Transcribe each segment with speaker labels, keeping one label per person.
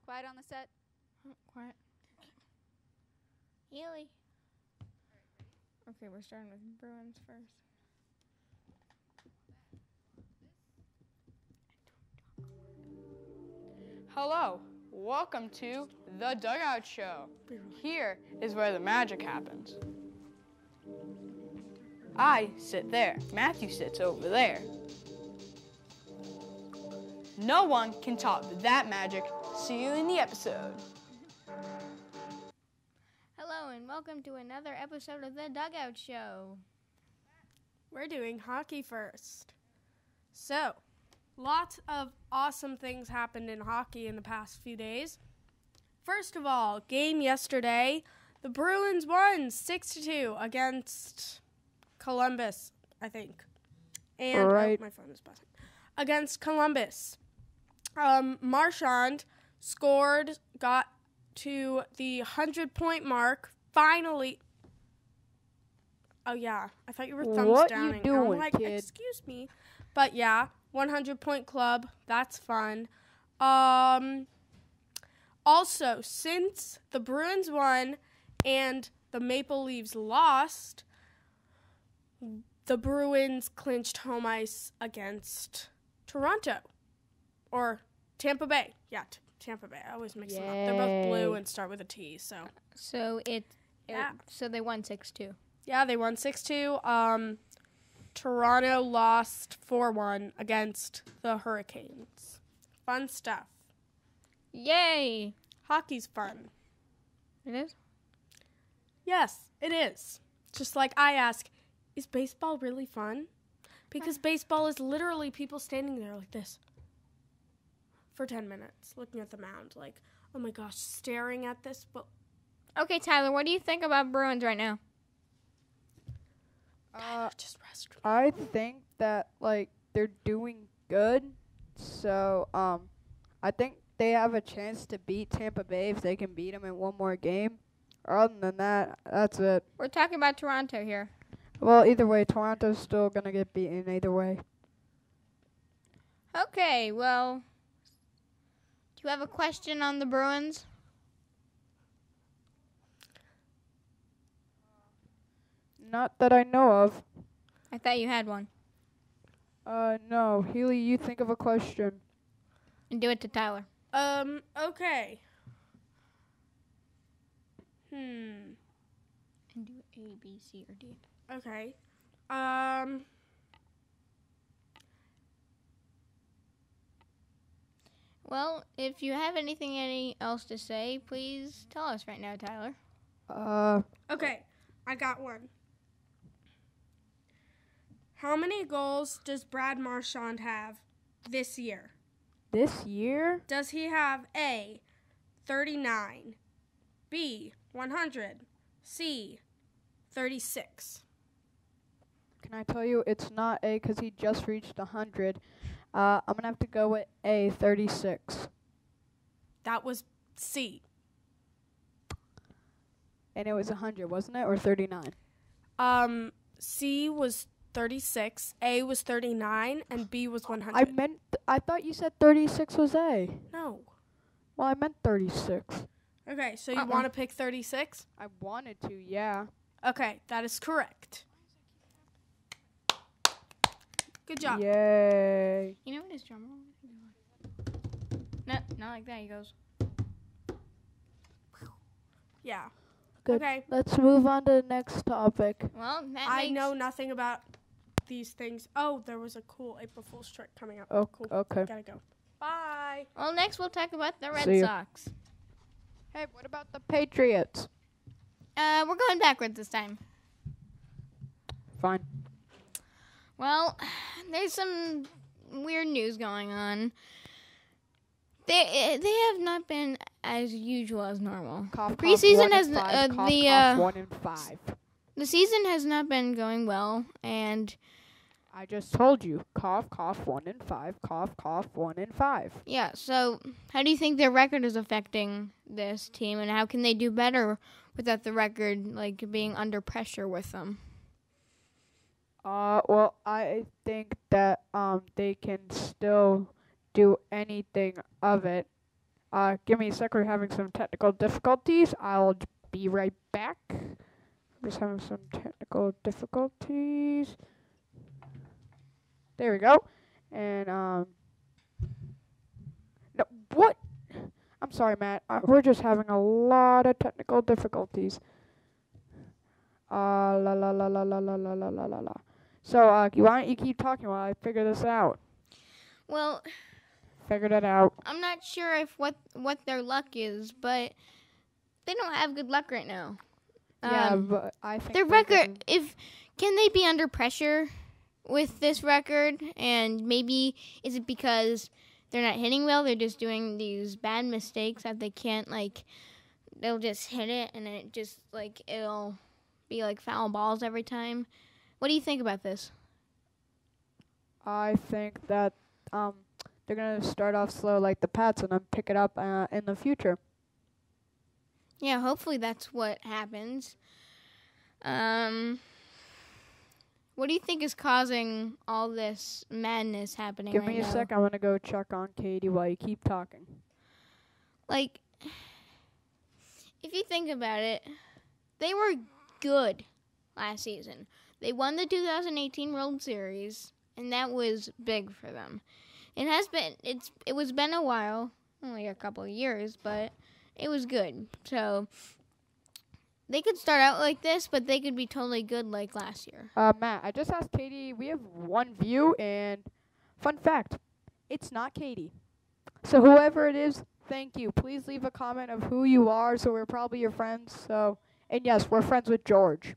Speaker 1: Quiet on the set.
Speaker 2: Quiet. Healy. Okay, we're starting with Bruins first.
Speaker 3: Hello, welcome to the Dugout Show. Here is where the magic happens. I sit there. Matthew sits over there. No one can top that magic. See you in the episode.
Speaker 2: Hello, and welcome to another episode of the Dugout Show.
Speaker 4: We're doing hockey first. So, lots of awesome things happened in hockey in the past few days. First of all, game yesterday, the Bruins won 6-2 against Columbus, I think. And my phone is buzzing. Against Columbus. Marchand scored, got to the 100-point mark, finally. Oh, yeah. I thought you were thumbs downing.
Speaker 5: What you doing,
Speaker 4: I'm like,
Speaker 5: kid?
Speaker 4: Excuse me. But, yeah, 100-point club. That's fun. Also, since the Bruins won and the Maple Leafs lost, the Bruins clinched home ice against Toronto. Or Tampa Bay. Yeah, Tampa Bay. I always mix them up. They're both blue and start with a T, so.
Speaker 2: So so they won 6-2.
Speaker 4: Yeah, they won 6-2. Toronto lost 4-1 against the Hurricanes. Fun stuff.
Speaker 2: Yay!
Speaker 4: Hockey's fun.
Speaker 2: It is?
Speaker 4: Yes, it is. Just like I ask, is baseball really fun? Because baseball is literally people standing there like this for 10 minutes, looking at the mound, like, oh my gosh, staring at this. But
Speaker 2: Okay, Tyler, what do you think about Bruins right now?
Speaker 4: just rest.
Speaker 5: I think that they're doing good. So I think they have a chance to beat Tampa Bay if they can beat them in one more game. Other than that, that's it.
Speaker 2: We're talking about Toronto here.
Speaker 5: Well, either way, Toronto's still gonna get beaten either way.
Speaker 2: Okay, well, do you have a question on the Bruins?
Speaker 5: Not that I know of.
Speaker 2: I thought you had one.
Speaker 5: No. Healy, you think of a question.
Speaker 2: And do it to Tyler.
Speaker 4: Okay.
Speaker 2: And do A, B, C, or D.
Speaker 4: Okay.
Speaker 2: Well, if you have any else to say, please tell us right now, Tyler.
Speaker 4: Okay, I got one. How many goals does Brad Marchand have this year?
Speaker 5: This year?
Speaker 4: Does he have A, 39, B, 100, C, 36?
Speaker 5: Can I tell you it's not A because he just reached 100. I'm going to have to go with A, 36.
Speaker 4: That was C.
Speaker 5: And it was 100, wasn't it? Or 39?
Speaker 4: C was 36, A was 39, and B was 100.
Speaker 5: I thought you said 36 was A.
Speaker 4: No.
Speaker 5: Well, I meant 36.
Speaker 4: Okay, so you want to pick 36?
Speaker 5: I wanted to, yeah.
Speaker 4: Okay, that is correct. Good job.
Speaker 5: Yay.
Speaker 2: You know what his drum roll? No, not like that. He goes.
Speaker 4: Yeah.
Speaker 5: Good.
Speaker 4: Okay.
Speaker 5: Let's move on to the next topic.
Speaker 2: Well,
Speaker 4: I know nothing about these things. Oh, there was a cool April Fool's trick coming up.
Speaker 5: Oh,
Speaker 4: cool.
Speaker 5: okay.
Speaker 4: Gotta go. Bye.
Speaker 2: Well, next we'll talk about the Red
Speaker 5: See ya.
Speaker 2: Sox.
Speaker 5: Hey, what about the Patriots?
Speaker 2: We're going backwards this time.
Speaker 5: Fine.
Speaker 2: Well, there's some weird news going on. They have not been as usual as normal.
Speaker 5: Cough,
Speaker 2: Preseason
Speaker 5: cough,
Speaker 2: has
Speaker 5: 1 and 5.
Speaker 2: The season has not been going well, and
Speaker 5: I just told you. Cough, cough, 1 and 5. Cough, cough, 1 and 5.
Speaker 2: yeah. So, how do you think their record is affecting this team, and how can they do better without the record being under pressure with them?
Speaker 5: Well, I think that they can still do anything of it. Give me a sec. We're having some technical difficulties. I'll be right back. Just having some technical difficulties. There we go. And no, what? I'm sorry, Matt. We're just having a lot of technical difficulties. La la la la la la la la la la la. So, why don't you keep talking while I figure this out?
Speaker 2: Well,
Speaker 5: Figured it out.
Speaker 2: I'm not sure if what their luck is, but they don't have good luck right now.
Speaker 5: Yeah, but I think
Speaker 2: Their record, can they be under pressure with this record? And maybe is it because they're not hitting well? They're just doing these bad mistakes that they can't, like, they'll just hit it and it just, like, it'll be like foul balls every time. What do you think about this?
Speaker 5: I think that they're gonna start off slow like the Pats and then pick it up in the future.
Speaker 2: Yeah, hopefully that's what happens. What do you think is causing all this madness happening
Speaker 5: Give
Speaker 2: right
Speaker 5: me a
Speaker 2: now?
Speaker 5: sec. I'm gonna go check on Katie while you keep talking.
Speaker 2: Like, if you think about it, they were good last season. They won the 2018 World Series, and that was big for them. It was been a while, only a couple of years, but it was good. So they could start out like this, but they could be totally good like last year.
Speaker 5: Matt, I just asked Katie. We have one view, and fun fact, it's not Katie. So whoever it is, thank you. Please leave a comment of who you are, so we're probably your friends. So, and yes, we're friends with George.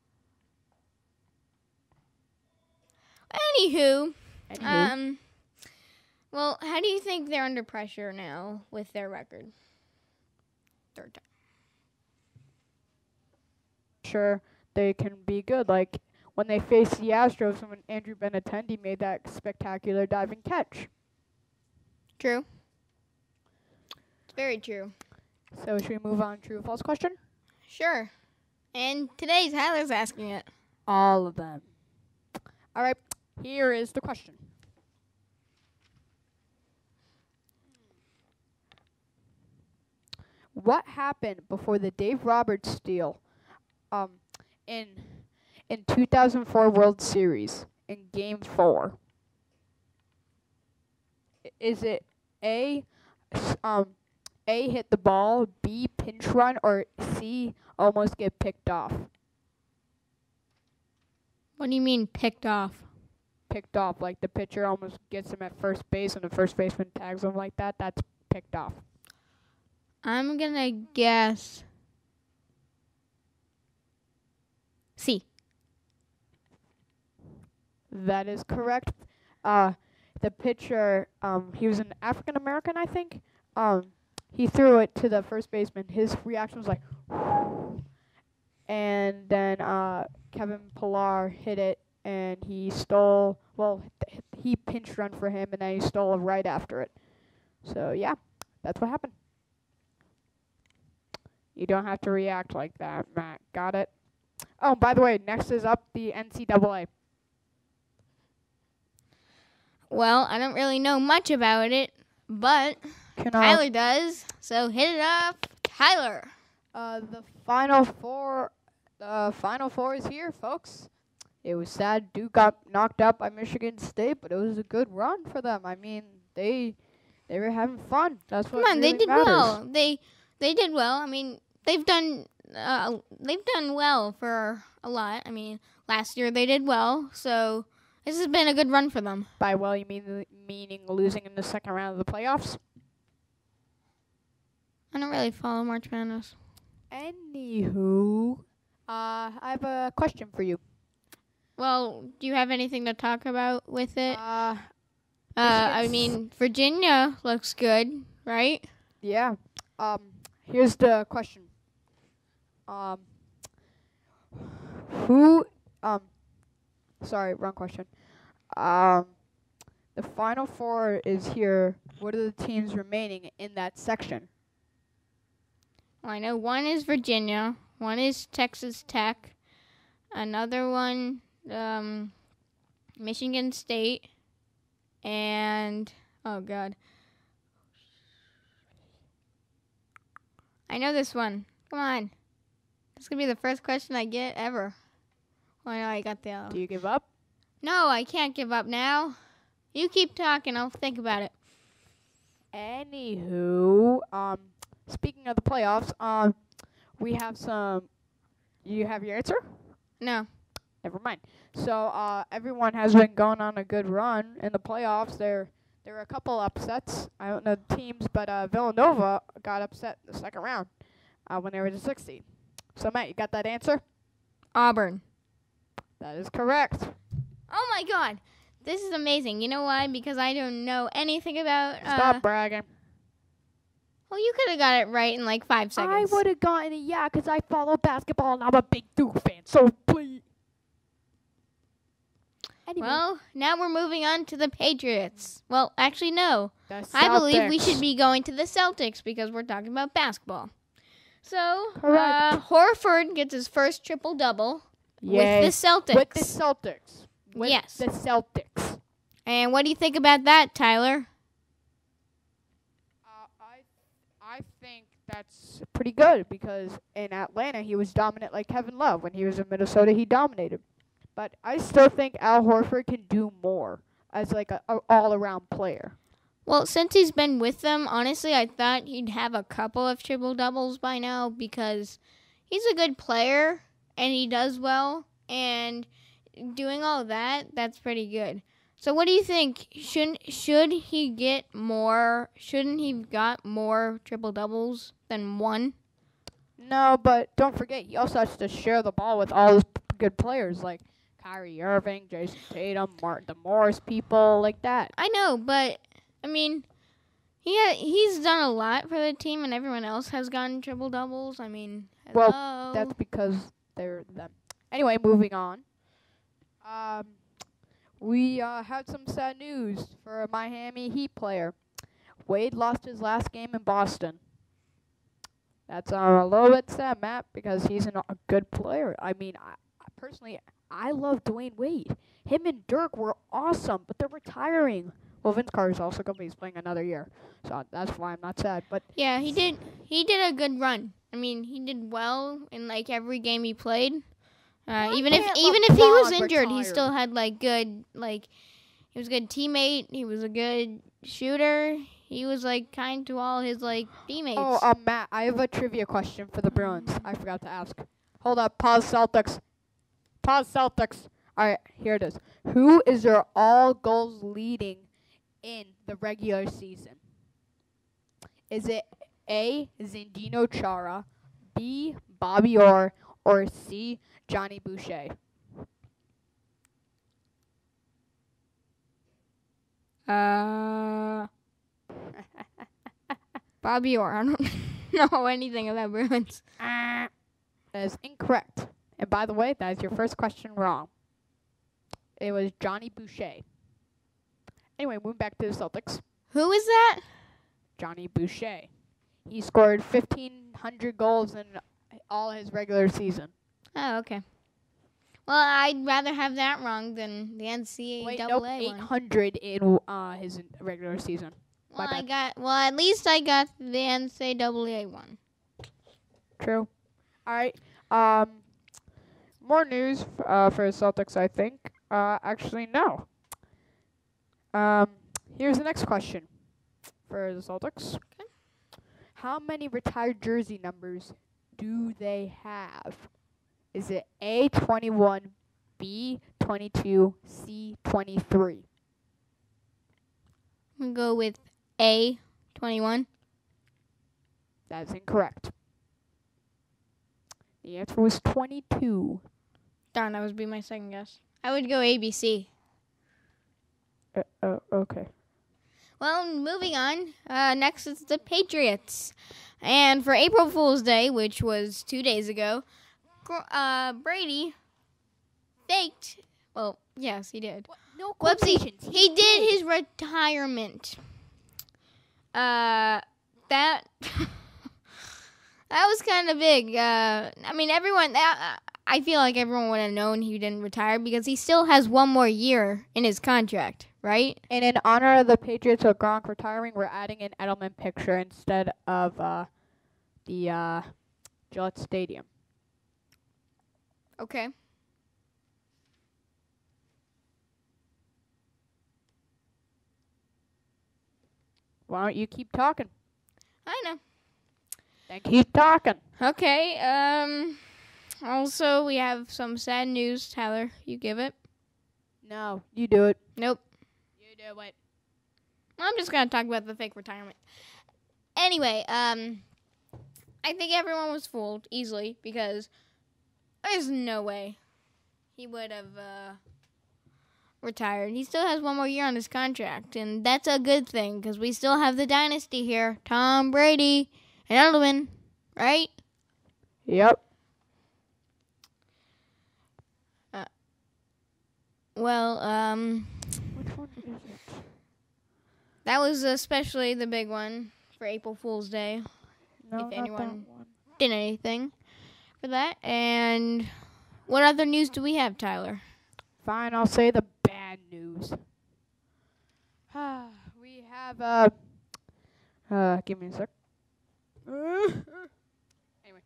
Speaker 2: Anywho,
Speaker 5: Anywho.
Speaker 2: well, how do you think they're under pressure now with their record? Third time.
Speaker 5: Sure, they can be good. Like when they faced the Astros and when Andrew Benintendi made that spectacular diving catch.
Speaker 2: True. It's very true.
Speaker 5: So should we move on to true or false question?
Speaker 2: Sure. And today Tyler's asking it.
Speaker 5: All of them. All right, here is the question. What happened before the Dave Roberts steal in 2004 World Series in Game 4? Is it A hit the ball, B pinch run, or C almost get picked off?
Speaker 2: What do you mean picked off?
Speaker 5: Picked off, like the pitcher almost gets him at first base and the first baseman tags him like that. That's picked off.
Speaker 2: I'm gonna guess C.
Speaker 5: That is correct. The pitcher, he was an African American, I think. He threw it to the first baseman. His reaction was like, and then Kevin Pillar hit it, and he stole. Well, he pinch run for him, and then he stole right after it. So yeah, that's what happened. You don't have to react like that, Matt. Got it? Oh, by the way, next is up the NCAA.
Speaker 2: Well, I don't really know much about it, but Tyler does. So hit it up, Tyler.
Speaker 5: The Final Four is here, folks. It was sad Duke got knocked out by Michigan State, but it was a good run for them. I mean, they were having fun. That's what
Speaker 2: Come on,
Speaker 5: really
Speaker 2: they did
Speaker 5: matters.
Speaker 2: well. They did well. I mean, they've done well for a lot. I mean, last year they did well, so this has been a good run for them.
Speaker 5: By well, you meaning losing in the second round of the playoffs?
Speaker 2: I don't really follow March Madness.
Speaker 5: Anywho, I have a question for you.
Speaker 2: Well, do you have anything to talk about with it?
Speaker 5: Michigan's-
Speaker 2: I mean, Virginia looks good, right?
Speaker 5: Yeah. Here's the question. Sorry, wrong question. The Final Four is here. What are the teams remaining in that section?
Speaker 2: Well, I know one is Virginia, one is Texas Tech, another one, Michigan State, and, oh, God. I know this one. Come on. This could be the first question I get ever. Oh, I know I got the.
Speaker 5: Do you give up?
Speaker 2: No, I can't give up now. You keep talking. I'll think about it.
Speaker 5: Anywho, speaking of the playoffs, we have some. You have your answer?
Speaker 2: No.
Speaker 5: Never mind. So, everyone has been going on a good run in the playoffs. There were a couple upsets. I don't know the teams, but Villanova got upset in the second round when they were the 6th seed. So, Matt, you got that answer?
Speaker 2: Auburn.
Speaker 5: That is correct.
Speaker 2: Oh my God. This is amazing. You know why? Because I don't know anything about.
Speaker 5: Stop bragging.
Speaker 2: Well, you could have got it right in like 5 seconds.
Speaker 5: I would have gotten it, yeah, because I follow basketball and I'm a big Duke fan. So, please. Anyway.
Speaker 2: Well, now we're moving on to the Patriots. Well, actually, no.
Speaker 5: The
Speaker 2: I believe we
Speaker 5: Celtics.
Speaker 2: should be going to the Celtics because we're talking about basketball. So,
Speaker 5: Correct.
Speaker 2: Horford gets his first triple-double
Speaker 5: Yay.
Speaker 2: with the Celtics.
Speaker 5: With the Celtics. With
Speaker 2: Yes.
Speaker 5: the Celtics.
Speaker 2: And what do you think about that, Tyler?
Speaker 5: I think that's pretty good because in Atlanta he was dominant like Kevin Love. When he was in Minnesota, he dominated. But I still think Al Horford can do more as like a all-around player.
Speaker 2: Well, since he's been with them, honestly, I thought he'd have a couple of triple-doubles by now because he's a good player and he does well. And doing all that, that's pretty good. So what do you think? Should he get more? Shouldn't he got more triple-doubles than one?
Speaker 5: No, but don't forget, he also has to share the ball with all his good players like Kyrie Irving, Jason Tatum, the Morris people, like that.
Speaker 2: I know, but I mean, he's done a lot for the team, and everyone else has gotten triple doubles. I mean, hello.
Speaker 5: Well, that's because they're them. Anyway, moving on. We had some sad news for a Miami Heat player. Wade lost his last game in Boston. That's a little bit sad, Matt, because he's a good player. I mean, personally, I love Dwayne Wade. Him and Dirk were awesome, but they're retiring. Well, Vince Carter's also going to be playing another year, so that's why I'm not sad. But
Speaker 2: yeah, he did a good run. I mean, he did well in like every game he played. Even if he was injured, he still had he was a good teammate. He was a good shooter. He was like kind to all his like teammates.
Speaker 5: Oh, Matt, I have a trivia question for the Bruins. I forgot to ask. Hold up, pause Celtics. Pause Celtics. All right, here it is. Who is their all goals leading in the regular season? Is it A, Zdeno Chara, B, Bobby Orr, or C, Johnny Boucher?
Speaker 2: Bobby Orr. I don't know anything about Bruins.
Speaker 5: That is incorrect. And by the way, that is your first question wrong. It was Johnny Boucher. Anyway, moving back to the Celtics.
Speaker 2: Who is that?
Speaker 5: Johnny Boucher. He scored 1,500 goals in all his regular season.
Speaker 2: Oh, okay. Well, I'd rather have that wrong than the NCAA
Speaker 5: Wait,
Speaker 2: one.
Speaker 5: nope, 800 in his regular season.
Speaker 2: Well, at least I got the NCAA one.
Speaker 5: True. All right. More news for the Celtics, I think. Actually, no. Here's the next question for the Celtics.
Speaker 2: Okay.
Speaker 5: How many retired jersey numbers do they have? Is it A, 21, B, 22, C, 23?
Speaker 2: I'm going to go with A, 21.
Speaker 5: That is incorrect. The answer was 22.
Speaker 2: Darn, that would be my second guess. I would go ABC.
Speaker 5: Okay.
Speaker 2: Well, moving on. Next is the Patriots. And for April Fool's Day, which was 2 days ago, Brady faked. Well, yes, he did.
Speaker 5: No
Speaker 2: Whoopsie.
Speaker 5: quotations.
Speaker 2: He did his retirement. That that was kind of big. I mean, everyone. I feel like everyone would have known he didn't retire because he still has one more year in his contract, right?
Speaker 5: And in honor of the Patriots of Gronk retiring, we're adding an Edelman picture instead of the Gillette Stadium.
Speaker 2: Okay.
Speaker 5: Why don't you keep talking?
Speaker 2: I know.
Speaker 5: Then keep talking.
Speaker 2: Okay. Also, we have some sad news. Tyler, you give it?
Speaker 5: No, you do it.
Speaker 2: Nope.
Speaker 5: You do it.
Speaker 2: I'm just gonna talk about the fake retirement. Anyway, I think everyone was fooled easily because there's no way he would have retired. He still has one more year on his contract, and that's a good thing because we still have the dynasty here: Tom Brady and Edelman, right?
Speaker 5: Yep.
Speaker 2: Well,
Speaker 5: Which one is it?
Speaker 2: that was especially the big one for April Fool's Day.
Speaker 5: No,
Speaker 2: If
Speaker 5: not
Speaker 2: anyone-
Speaker 5: that one.
Speaker 2: Did anything for that? And what other news do we have, Tyler?
Speaker 5: Fine, I'll say the bad news. We have give me a sec. Anyway,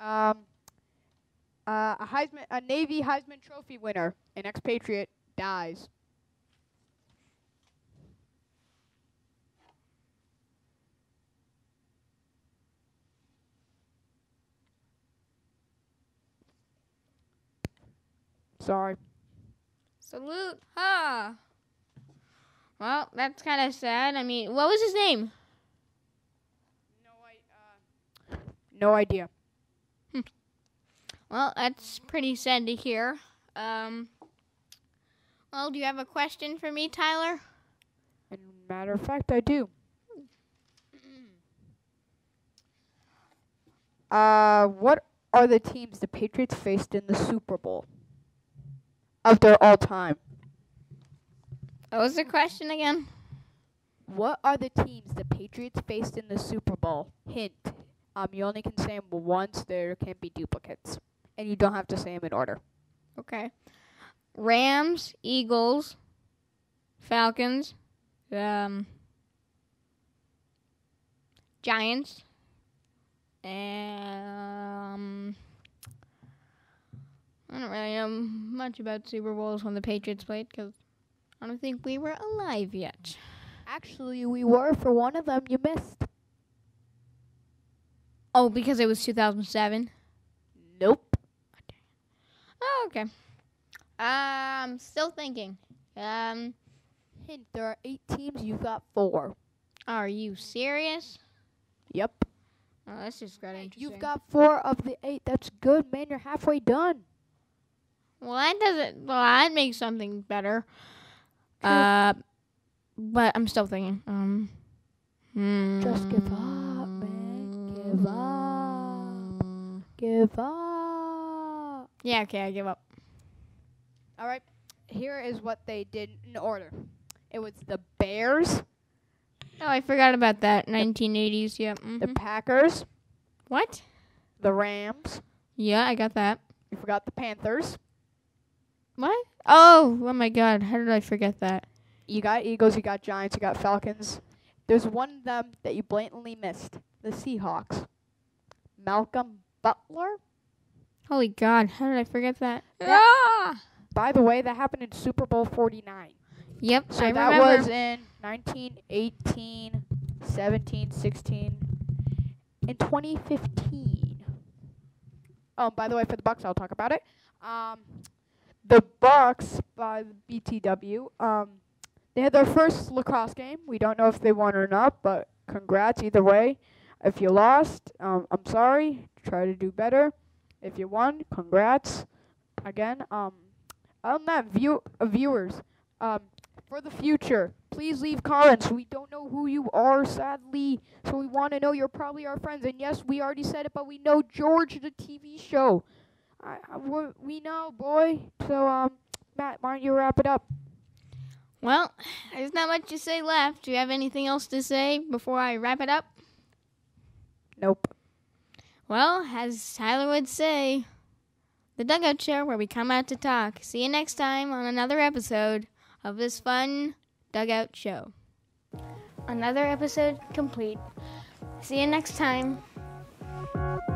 Speaker 5: a Navy Heisman Trophy winner, an expatriate, dies. Sorry.
Speaker 2: Salute, ha! Well, that's kind of sad. I mean, what was his name?
Speaker 5: No idea.
Speaker 2: Well, that's pretty sad to hear. Well, do you have a question for me, Tyler?
Speaker 5: And matter of fact, I do. What are the teams the Patriots faced in the Super Bowl of their all time?
Speaker 2: What was the question again?
Speaker 5: What are the teams the Patriots faced in the Super Bowl? Hint. You only can say them once. There can't be duplicates. And you don't have to say them in order.
Speaker 2: Okay. Rams, Eagles, Falcons, Giants, and I don't really know much about Super Bowls when the Patriots played because I don't think we were alive yet.
Speaker 5: Actually, we were. For one of them, you missed.
Speaker 2: Oh, because it was 2007?
Speaker 5: Nope.
Speaker 2: Oh, okay. Still thinking.
Speaker 5: Hint, there are 8 teams. You got 4.
Speaker 2: Are you serious?
Speaker 5: Yep.
Speaker 2: Oh, that's just got interesting.
Speaker 5: You've got 4 of the 8. That's good, man. You're halfway done.
Speaker 2: Well, that makes something better. But I'm still thinking.
Speaker 5: Just give up, man. Give up. Give up.
Speaker 2: Yeah, okay, I give up.
Speaker 5: All right. Here is what they did in order. It was the Bears,
Speaker 2: Oh, I forgot about that. 1980s, yeah.
Speaker 5: the Packers,
Speaker 2: What?
Speaker 5: the Rams.
Speaker 2: Yeah, I got that.
Speaker 5: You forgot the Panthers.
Speaker 2: What? Oh my God. How did I forget that?
Speaker 5: You got Eagles. You got Giants. You got Falcons. There's one of them that you blatantly missed. The Seahawks. Malcolm Butler.
Speaker 2: Holy God. How did I forget that?
Speaker 5: Yeah.
Speaker 2: Ah!
Speaker 5: By the way, that happened in Super Bowl 49.
Speaker 2: Yep,
Speaker 5: So
Speaker 2: I
Speaker 5: that
Speaker 2: remember.
Speaker 5: was in 19, 18, 17, 16, and 2015. Oh, by the way, for the Bucks, I'll talk about it. The Bucks by the BTW. They had their first lacrosse game. We don't know if they won or not, but congrats either way. If you lost, I'm sorry. Try to do better. If you won, congrats. Again, other than that, viewers, for the future, please leave comments. We don't know who you are, sadly, so we want to know you're probably our friends. And yes, we already said it, but we know George, the TV show. We know, boy. So, Matt, why don't you wrap it up?
Speaker 2: Well, there's not much to say left. Do you have anything else to say before I wrap it up?
Speaker 5: Nope.
Speaker 2: Well, as Tyler would say, the Dugout Show, where we come out to talk. See you next time on another episode of this fun Dugout Show. Another episode complete. See you next time.
Speaker 3: Bye.